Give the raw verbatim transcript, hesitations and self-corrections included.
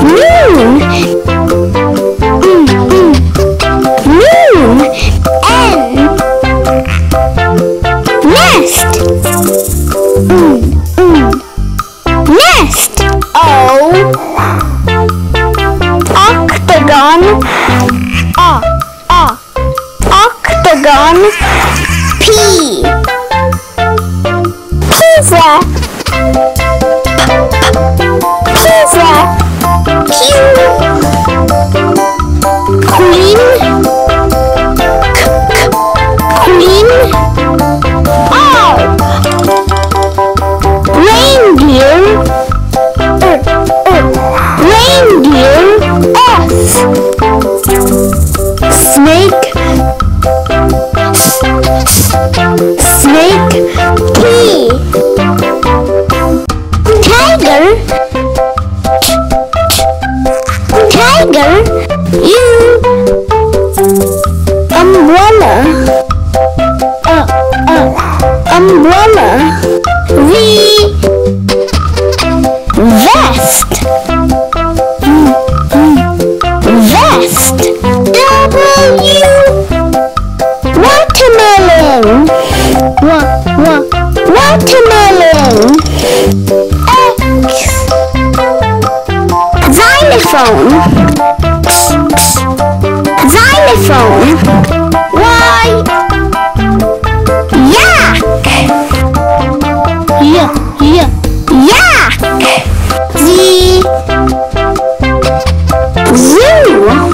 Moon. Mm, mm. Moon. N. Nest. Mm, mm. Nest. O. Octagon. O. O. Octagon. P. Pizza. Pizza. Q. Queen. K. K. Queen. R. Reindeer. Er. Er. Reindeer. S. Snake. S. S. Snake. T. Tiger. Tiger. U. Umbrella. Uh, uh, umbrella. V. Vest. Mm, mm. Vest. W. Watermelon. Wa, wa, watermelon. X. Xylophone. Xylophone. Y. Yak. Y, y, yak. Z. Zoo.